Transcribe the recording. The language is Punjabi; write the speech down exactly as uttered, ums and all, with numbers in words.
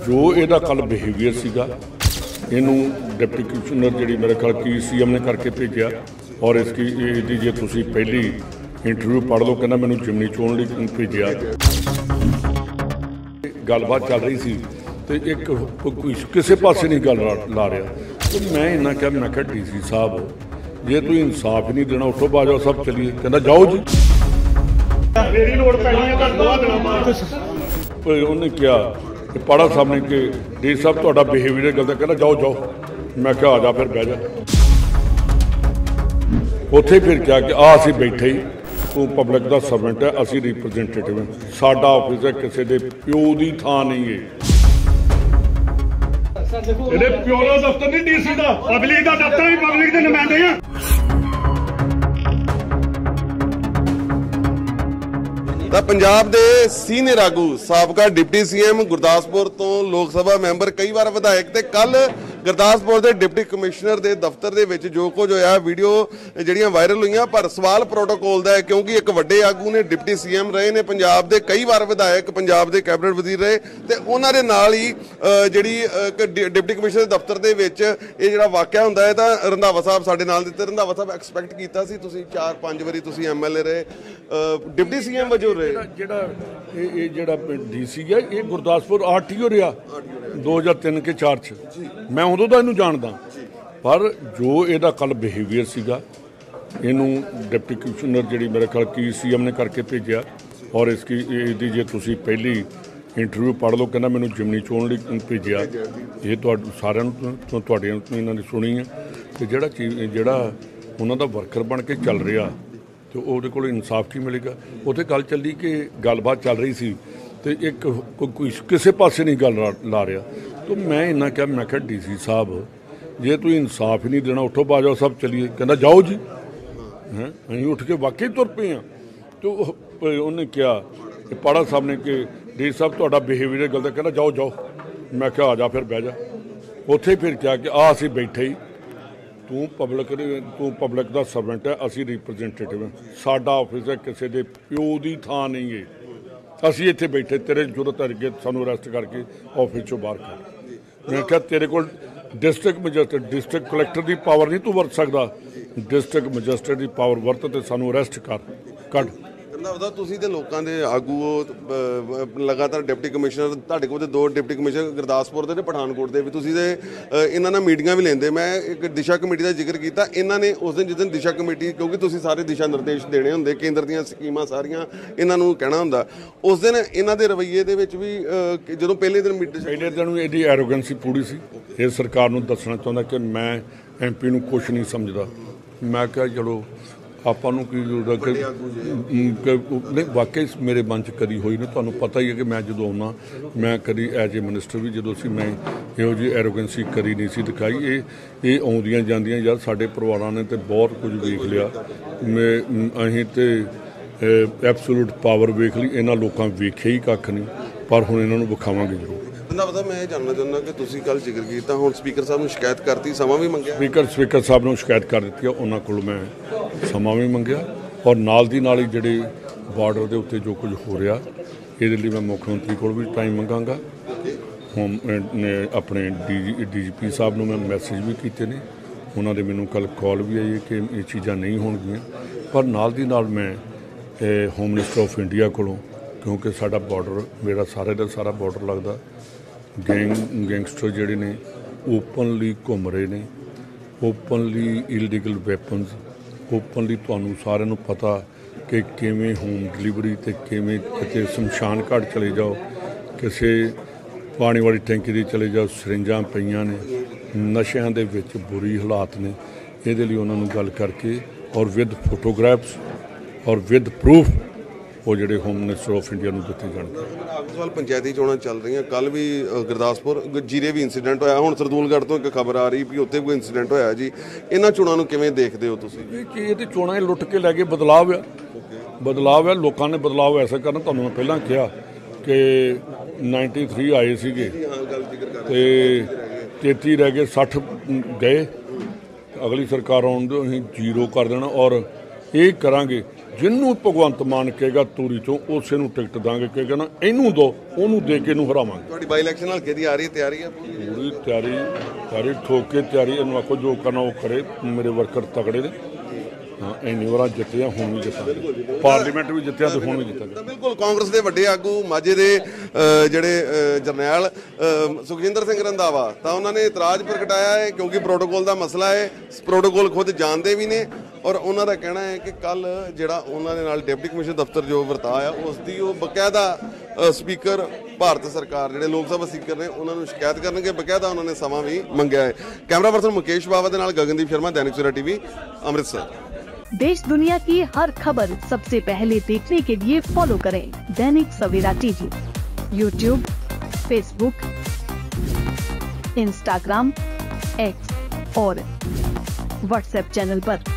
जो ਇਹਦਾ ਕੱਲ ਬਿਹੇਵੀਅਰ ਸੀਗਾ ਇਹਨੂੰ ਡਿਪਟੀ ਕਮਿਸ਼ਨਰ ਜਿਹੜੀ ਮੇਰੇ ਖਿਆਲ ਕੀ ਸੀਐਮ ਨੇ ਕਰਕੇ ਭੇਜਿਆ ਔਰ ਇਸकी ਇਹਦੀ ਜੇ ਤੁਸੀਂ ਪਹਿਲੀ ਇੰਟਰਵਿਊ ਪੜ੍ਹ ਲਓ ਕਹਿੰਦਾ ਮੈਨੂੰ ਜਿਮਨੀ ਚੋਣ ਲਈ ਭੇਜਿਆ ਗੱਲਬਾਤ ਚੱਲ ਰਹੀ ਸੀ ਤੇ ਇੱਕ ਕਿਸੇ ਪਾਸੇ ਨਹੀਂ ਗੱਲ ਲਾ ਰਿਹਾ ਤੇ ਮੈਂ ਇੰਨਾ ਕਿਹਾ ਮੈਂ ਕਿਹਾ ਡੀ ਸੀ ਸਾਹਿਬ ਜੇ ਤੁਸੀਂ ਇਨਸਾਫ ਨਹੀਂ ਦੇਣਾ ਉੱਠੋ ਬਾਜੋ ਸਭ ਚਲੀਏ ਕਹਿੰਦਾ ਜਾਓ ਜੀ ਮੇਰੀ ਲੋੜ ਪੈਣੀ ਹੈ ਤਾਂ ਦੋ ਦਿਨਾਂ ਬਾਅਦ ਉਹਨੇ ਕਿਹਾ कि पाड़ा साहब ने कि डी साहब तो बिहेवियर गलत कहना जाओ जाओ मैं क्या आ जा फिर बह जा उत्थे फिर क्या कि आ असी बैठे ही तू पब्लिक का सर्वेंट है असी रिप्रजेंटेटिव है साडा ऑफिस है किसी के प्यो की थान नहीं है प्यो का दफ्तर नहीं डी सी का पब्लिक का दफ्तर भी पब्लिक के नुमाइंदे हैं ਤਾਂ ਪੰਜਾਬ ਦੇ ਸੀਨੀਅਰ ਆਗੂ ਸਾਬਕਾ ਡਿਪਟੀ ਸੀਐਮ ਗੁਰਦਾਸਪੁਰ ਤੋਂ ਲੋਕ ਸਭਾ ਮੈਂਬਰ ਕਈ ਵਾਰ ਵਿਧਾਇਕ ਤੇ ਕੱਲ ਗੁਰਦਾਸਪੁਰ ਦੇ ਡਿਪਟੀ ਕਮਿਸ਼ਨਰ ਦੇ ਦਫ਼ਤਰ ਦੇ ਵਿੱਚ ਜੋ ਕੁਝ ਹੋਇਆ ਵੀਡੀਓ ਜਿਹੜੀਆਂ ਵਾਇਰਲ ਹੋਈਆਂ ਪਰ ਸਵਾਲ ਪ੍ਰੋਟੋਕੋਲ ਦਾ ਹੈ ਕਿਉਂਕਿ ਇੱਕ ਵੱਡੇ ਆਗੂ ਨੇ ਡਿਪਟੀ ਸੀਐਮ ਰਹੇ ਨੇ ਪੰਜਾਬ ਦੇ ਕਈ ਵਾਰ ਵਿਧਾਇਕ ਪੰਜਾਬ ਦੇ ਕੈਬਨਿਟ ਵਜ਼ੀਰ ਰਹੇ ਤੇ ਉਹਨਾਂ ਦੇ ਨਾਲ ਹੀ ਜਿਹੜੀ ਡਿਪਟੀ ਕਮਿਸ਼ਨਰ ਦੇ ਦਫ਼ਤਰ ਦੇ ਵਿੱਚ ਇਹ ਜਿਹੜਾ ਵਾਕਿਆ ਹੁੰਦਾ ਹੈ ਤਾਂ ਰੰਧਾਵਾ ਸਾਹਿਬ ਸਾਡੇ ਨਾਲ ਦਿੱਤੇ ਰੰਧਾਵਾ ਸਾਹਿਬ ਐਕਸਪੈਕਟ ਕੀਤਾ ਸੀ ਤੁਸੀਂ ਚਾਰ ਪੰਜ ਵਾਰੀ ਤੁਸੀਂ ਐਮਐਲਏ ਰਹੇ ਡਿਪਟੀ ਸੀਐਮ ਵਜੋਂ ਰਹੇ ਜਿਹੜਾ ਇਹ ਜਿਹੜਾ ਡੀਸੀ ਹੈ ਇਹ ਗੁਰਦਾਸਪੁਰ ਆਰਟੀਓ ਰਿਹਾ ਦੋ ਹਜ਼ਾਰ ਤਿੰਨ ਕੇ ਚਾਰ ਚ ਮੈਂ ਉਦੋਂ ਦਾ ਇਹਨੂੰ ਜਾਣਦਾ ਪਰ ਜੋ ਇਹਦਾ ਕੱਲ ਬਿਹੇਵੀਅਰ ਸੀਗਾ ਇਹਨੂੰ ਡਿਪਟੀ ਕਮਿਸ਼ਨਰ ਜਿਹੜੀ ਮੇਰੇ ਖਿਆਲ ਕੀ ਸੀਐਮ ਨੇ ਕਰਕੇ ਭੇਜਿਆ ਔਰ ਇਸकी ਇਹਦੀ ਜੇ ਤੁਸੀਂ ਪਹਿਲੀ ਇੰਟਰਵਿਊ ਪੜ੍ਹ ਲਓ ਕਹਿੰਦਾ ਮੈਨੂੰ ਜਿਮਨੀ ਚੋਣ ਲਈ ਭੇਜਿਆ ਇਹ ਤੁਹਾਡੇ ਸਾਰਿਆਂ ਨੂੰ ਤੁਹਾਡੀਆਂ ਇਹਨਾਂ ਨੇ ਸੁਣੀ ਹੈ ਤੇ ਜਿਹੜਾ ਚੀਜ਼ ਜਿਹੜਾ ਉਹਨਾਂ ਦਾ ਵਰਕਰ ਬਣ ਕੇ ਚੱਲ ਰਿਹਾ ਤੇ ਉਹਦੇ ਕੋਲ ਇਨਸਾਫ ਕੀ ਮਿਲੇਗਾ ਉੱਥੇ ਗੱਲ ਚੱਲੀ ਕਿ ਗੱਲਬਾਤ ਚੱਲ ਰਹੀ ਸੀ ਤੇ ਇੱਕ ਕੋਈ ਕਿਸੇ ਪਾਸੇ ਨਹੀਂ ਗੱਲ ਲਾ ਰਿਹਾ ਤੇ ਮੈਂ ਇੰਨਾ ਕਿਹਾ ਮੈਂ ਕਿਹਾ ਡੀ ਸੀ ਸਾਹਿਬ ਜੇ ਤੁਸੀਂ ਇਨਸਾਫ ਹੀ ਨਹੀਂ ਦੇਣਾ ਉੱਠੋ ਬਾਜੋ ਸਭ ਚਲੀਏ ਕਹਿੰਦਾ ਜਾਓ ਜੀ ਹੈਂ ਅਸੀਂ ਉੱਠ ਕੇ ਵਾਕਈ ਤੁਰ ਪਏ ਹਾਂ ਤੇ ਉਹਨੇ ਕਿਹਾ ਕਿ ਪਾੜਾ ਸਾਹਿਬ ਨੇ ਕਿ ਡੀ ਸਾਹਿਬ ਤੁਹਾਡਾ ਬਿਹੇਵੀਅਰ ਗਲਤ ਕਹਿੰਦਾ ਜਾਓ ਜਾਓ ਮੈਂ ਕਿਹਾ ਆ ਜਾ ਫਿਰ ਬਹਿ ਜਾ ਉੱਥੇ ਫਿਰ ਕਿਹਾ ਕਿ ਆ ਅਸੀਂ ਬੈਠੇ ਹੀ ਤੂੰ ਪਬਲਿਕ ਤੂੰ ਪਬਲਿਕ ਦਾ ਸਰਵੈਂਟ ਹੈ ਅਸੀਂ ਰਿਪਰਜੈਂਟੇਟਿਵ ਹਾਂ ਸਾਡਾ ਆਫਿਸ ਹੈ ਕਿਸੇ ਦੇ ਪਿਓ ਦੀ ਥਾਂ ਨਹੀਂ ਹੈ ਅਸੀਂ ਇੱਥੇ ਬੈਠੇ ਤੇਰੇ ਜ਼ਰੂਰਤ ਕਰਕੇ ਸਾਨੂੰ ਅਰੈਸਟ ਕਰਕੇ ਆਫਿਸ ਚੋਂ ਬਾਹਰ ਕਰ ਮੈਂ ਕਿਹਾ ਤੇਰੇ ਕੋਲ ਡਿਸਟ੍ਰਿਕਟ ਮੈਜਿਸਟਰੇਟ ਡਿਸਟ੍ਰਿਕਟ ਕਲੈਕਟਰ ਦੀ ਪਾਵਰ ਨਹੀਂ ਤੂੰ ਵਰਤ ਸਕਦਾ ਡਿਸਟ੍ਰਿਕਟ ਮੈਜਿਸਟਰੇਟ ਦੀ ਪਾਵਰ ਵਰਤ ਤੇ ਸਾਨੂੰ ਅਰੈਸਟ ਕਰ ਕੱਢ ਉਹਦਾ ਤੁਸੀਂ ਤੇ ਲੋਕਾਂ ਦੇ ਆਗੂ ਲਗਾਤਾਰ ਡਿਪਟੀ ਕਮਿਸ਼ਨਰ ਤੁਹਾਡੇ ਕੋਲ ਤੇ ਦੋ ਡਿਪਟੀ ਕਮਿਸ਼ਨਰ ਗੁਰਦਾਸਪੁਰ ਦੇ ਤੇ ਪਠਾਨਕੋਟ ਦੇ ਵੀ ਤੁਸੀਂ ਤੇ ਇਹਨਾਂ ਨਾਲ ਮੀਟਿੰਗਾਂ ਵੀ ਲੈਂਦੇ ਮੈਂ ਇੱਕ ਦਿਸ਼ਾ ਕਮੇਟੀ ਦਾ ਜ਼ਿਕਰ ਕੀਤਾ ਇਹਨਾਂ ਨੇ ਉਸ ਦਿਨ ਜਿਸ ਦਿਨ ਦਿਸ਼ਾ ਕਮੇਟੀ ਕਿਉਂਕਿ ਤੁਸੀਂ ਸਾਰੇ ਦਿਸ਼ਾ ਨਿਰਦੇਸ਼ ਦੇਣੇ ਹੁੰਦੇ ਕੇਂਦਰ ਦੀਆਂ ਸਕੀਮਾਂ ਸਾਰੀਆਂ ਇਹਨਾਂ ਨੂੰ ਕਹਿਣਾ ਹੁੰਦਾ ਉਸ ਦਿਨ ਇਹਨਾਂ ਦੇ ਰਵੱਈਏ ਦੇ ਵਿੱਚ ਵੀ ਜਦੋਂ ਪਹਿਲੇ ਦਿਨ ਮੀਟਿੰਗ ਪਹਿਲੇ ਦਿਨ ਇਹਦੀ ਐਰੋਗੈਂਸੀ ਪੂਰੀ ਸੀ ਇਹ ਸਰਕਾਰ ਨੂੰ ਦੱਸਣਾ ਚਾਹੁੰਦਾ ਕਿ ਮੈਂ ਐਮ ਪੀ ਨੂੰ ਕੁਛ ਨਹੀਂ ਸਮਝਦਾ ਮੈਂ ਕਿਹਾ ਚਲੋ ਆਪਾਂ ਨੂੰ ਕੀ ਜ਼ਰੂਰਤ ਨਹੀਂ ਵਾਕਈ ਮੇਰੇ ਮਨ 'ਚ ਕਦੀ ਹੋਈ ਨਹੀਂ ਤੁਹਾਨੂੰ ਪਤਾ ਹੀ ਹੈ ਕਿ ਮੈਂ ਜਦੋਂ ਆਉਣਾ ਮੈਂ ਕਦੀ ਐਜ ਏ ਮਿਨਿਸਟਰ ਵੀ ਜਦੋਂ ਸੀ ਮੈਂ ਇਹੋ ਜਿਹੀ ਐਰੋਗੈਂਸੀ ਕਦੀ ਨਹੀਂ ਸੀ ਦਿਖਾਈ ਇਹ ਇਹ ਆਉਂਦੀਆਂ ਜਾਂਦੀਆਂ ਯਾਰ ਸਾਡੇ ਪਰਿਵਾਰਾਂ ਨੇ ਤਾਂ ਬਹੁਤ ਕੁਝ ਵੇਖ ਲਿਆ ਮੈਂ ਅਸੀਂ ਤਾਂ ਐਬਸੋਲੂਟ ਪਾਵਰ ਵੇਖ ਲਈ ਇਹਨਾਂ ਲੋਕਾਂ ਵੇਖਿਆ ਹੀ ਕੱਖ ਨਹੀਂ ਪਰ ਹੁਣ ਇਹਨਾਂ ਨੂੰ ਵਿਖਾਵਾਂਗੇ ਜ਼ਰੂਰ ਨਾ ਪਤਾ ਮੈਂ ਇਹ ਜਾਣਨਾ ਚਾਹੁੰਦਾ ਕਿ ਤੁਸੀਂ ਕੱਲ ਜ਼ਿਕਰ ਕੀਤਾ ਹੁਣ ਸਪੀਕਰ ਸਾਹਿਬ ਨੂੰ ਸ਼ਿਕਾਇਤ ਕਰਤੀ ਸਮਾਂ ਵੀ ਮੰਗਿਆ ਸਪੀਕਰ ਸਪੀਕਰ ਸਾਹਿਬ ਨੂੰ ਸ਼ਿਕਾਇਤ ਕਰ ਦਿੱਤੀ ਉਹਨਾਂ ਕੋਲ ਮੈਂ ਸਮਾਂ ਵੀ ਮੰਗਿਆ ਔਰ ਨਾਲ ਦੀ ਨਾਲ ਹੀ ਜਿਹੜੇ ਬਾਰਡਰ ਦੇ ਉੱਤੇ ਜੋ ਕੁਝ ਹੋ ਰਿਹਾ ਇਹਦੇ ਲਈ ਮੈਂ ਮੁੱਖ ਮੰਤਰੀ ਕੋਲ ਵੀ ਟਾਈਮ ਮੰਗਾਂਗਾ ਹੋਮ ਆਪਣੇ ਡੀ ਡੀ ਜੀ ਪੀ ਸਾਹਿਬ ਨੂੰ ਮੈਂ ਮੈਸੇਜ ਵੀ ਕੀਤੇ ਨੇ ਉਹਨਾਂ ਦੇ ਮੈਨੂੰ ਕੱਲ ਕਾਲ ਵੀ ਆਈ ਕਿ ਇਹ ਚੀਜ਼ਾਂ ਨਹੀਂ ਹੋਣਗੀਆਂ ਪਰ ਨਾਲ ਦੀ ਨਾਲ ਮੈਂ ਹੋਮ ਮਿਨਿਸਟਰ ਆਫ ਇੰਡੀਆ ਕੋਲੋਂ ਕਿਉਂਕਿ ਸਾਡਾ ਬਾਰਡਰ ਮੇਰਾ ਸਾਰੇ ਦਾ ਸਾਰਾ ਬਾਰਡਰ ਲੱਗਦਾ ਗੈਂਗ ਗੈਂਗਸਟਰ ਜਿਹੜੇ ਨੇ ਓਪਨਲੀ ਘੁੰਮ ਰਹੇ ਨੇ ਓਪਨਲੀ ਇਲੀਗਲ ਵੈਪਨਸ ਓਪਨਲੀ ਤੁਹਾਨੂੰ ਸਾਰਿਆਂ ਨੂੰ ਪਤਾ ਕਿ ਕਿਵੇਂ ਹੋਮ ਡਿਲੀਵਰੀ ਅਤੇ ਕਿਵੇਂ ਕਿਤੇ ਸ਼ਮਸ਼ਾਨ ਘਾਟ ਚਲੇ ਜਾਓ ਕਿਸੇ ਪਾਣੀ ਵਾਲੀ ਟੈਂਕੀ ਦੇ ਚਲੇ ਜਾਓ ਸਰਿੰਜਾਂ ਪਈਆਂ ਨੇ ਨਸ਼ਿਆਂ ਦੇ ਵਿੱਚ ਬੁਰੀ ਹਾਲਾਤ ਨੇ ਇਹਦੇ ਲਈ ਉਹਨਾਂ ਨੂੰ ਗੱਲ ਕਰਕੇ ਔਰ ਵਿਦ ਫੋਟੋਗ੍ਰਾਫਸ ਔਰ ਵਿਦ ਪ੍ਰੂਫ ਉਹ ਜਿਹੜੇ ਹੋਮ ਮਿਨਿਸਟਰ ਆਫ ਇੰਡੀਆ ਨੂੰ ਦਿੱਤੇ ਜਾਣਗੇ ਆਗੂਵਾਲ ਪੰਚਾਇਤੀ ਚੋਣਾਂ ਚੱਲ ਰਹੀਆਂ ਕੱਲ ਵੀ ਗੁਰਦਾਸਪੁਰ ਜੀਰੇ ਵੀ ਇੰਸੀਡੈਂਟ ਹੋਇਆ ਹੁਣ ਸਰਦੂਲਗੜ੍ਹ ਤੋਂ ਇੱਕ ਖਬਰ ਆ ਰਹੀ ਵੀ ਉੱਥੇ ਕੋਈ ਇੰਸੀਡੈਂਟ ਹੋਇਆ ਜੀ ਇਹਨਾਂ ਚੋਣਾਂ ਨੂੰ ਕਿਵੇਂ ਦੇਖਦੇ ਹੋ ਤੁਸੀਂ ਇਹ ਤੇ ਚੋਣਾਂ ਲੁੱਟ ਕੇ ਲੈ ਕੇ ਬਦਲਾਵ ਆ ਬਦਲਾਵ ਹੈ ਲੋਕਾਂ ਨੇ ਬਦਲਾਵ ਐਸਾ ਕਰਨਾ ਤੁਹਾਨੂੰ ਮੈਂ ਪਹਿਲਾਂ ਕਿਹਾ ਕਿ ਨਾਈਨਟੀ ਥ੍ਰੀ ਆਏ ਸੀਗੇ ਤੇ ਤੇਤੀ ਰਹਿ ਗਏ ਸੱਠ ਗਏ ਅਗਲੀ ਸਰਕਾਰ ਆਉਣ ਤੋਂ ਅਸੀਂ ਜ਼ੀਰੋ ਕਰ ਦੇਣਾ ਔਰ ਇਹ ਕਰਾਂਗੇ ਜਿਹਨੂੰ ਭਗਵੰਤ ਮਾਨ ਕਹੇਗਾ ਤੂਰੀ ਤੋਂ ਉਸੇ ਨੂੰ ਟਿਕਟ ਦਾਂਗੇ, ਕਹੇਗਾ ਨਾ ਇਹਨੂੰ ਦੋ ਉਹਨੂੰ ਦੇ ਕੇ ਇਹਨੂੰ ਹਰਾਵਾਂਗੇ। ਤੁਹਾਡੀ ਬਾਈ ਇਲੈਕਸ਼ਨ ਹਲਕੇ ਦੀ ਆ ਰਹੀ ਹੈ, ਤਿਆਰੀ ਹੈ ਪੂਰੀ? ਪੂਰੀ ਤਿਆਰੀ ਤਿਆਰੀ ਠੋਕ ਕੇ ਤਿਆਰੀ। ਇਹਨੂੰ ਆਖੋ ਜੋ ਕਰਨਾ ਉਹ ਕਰੇ, ਮੇਰੇ ਵਰਕਰ ਤਕੜੇ ਨੇ। ਹਾਂ ਇੰਨੀ ਵਾਰ ਜਿੱਤਿਆ, ਹੁਣ ਵੀ ਜਿੱਤਾਂਗੇ, ਪਾਰਲੀਮੈਂਟ ਵੀ ਜਿੱਤਿਆ ਤੇ ਹੁਣ ਵੀ ਜਿੱਤਾਂਗੇ। ਤਾਂ ਬਿਲਕੁਲ ਕਾਂਗਰਸ ਦੇ ਵੱਡੇ ਆਗੂ ਮਾਝੇ ਦੇ ਅ, ਜਿਹੜੇ ਅ, ਜਰਨੈਲ ਅ, ਸੁਖਜਿੰਦਰ ਸਿੰਘ ਰੰਧਾਵਾ, ਤਾਂ ਉਹਨਾਂ ਨੇ ਇਤਰਾਜ਼ ਪ੍ਰਗਟਾਇਆ ਹੈ ਕਿਉਂਕਿ ਪ੍ਰੋਟੋਕੋਲ ਦਾ ਮਸਲਾ ਹੈ। ਪ੍ਰੋਟੋਕੋਲ ਖੁਦ ਜਾਣਦੇ ਵੀ ਨੇ ਔਰ ਉਹਨਾਂ ਦਾ ਕਹਿਣਾ ਹੈ ਕਿ ਕੱਲ ਜਿਹੜਾ ਉਹਨਾਂ ਦੇ ਨਾਲ ਡਿਪਟੀ ਕਮਿਸ਼ਨਰ ਦਫ਼ਤਰ ਜੋ ਵਰਤਾਇਆ ਉਸ ਦੀ ਉਹ ਬਕਾਇਦਾ ਅ, ਸਪੀਕਰ ਭਾਰਤ ਸਰਕਾਰ ਜਿਹੜੇ ਲੋਕ ਸਭਾ ਸਪੀਕਰ ਨੇ ਉਹਨਾਂ ਨੂੰ ਸ਼ਿਕਾਇਤ ਕਰਨਗੇ। ਬਕਾਇਦਾ ਉਹਨਾਂ ਨੇ ਸਮਾਂ ਵੀ ਮੰਗਿਆ ਹੈ। ਕੈਮਰਾ ਪਰਸਨ ਮੁਕੇਸ਼ ਬਾਵਾ ਦੇ ਨਾਲ ਗਗਨਦੀਪ ਸ਼ਰਮਾ, दैनिक सवेरा टीवी, अमृतसर। देश दुनिया की हर खबर सबसे पहले देखने के लिए फॉलो करें Dainik Savera TV, YouTube, Facebook, Instagram, X और व्हाट्सएप चैनल पर।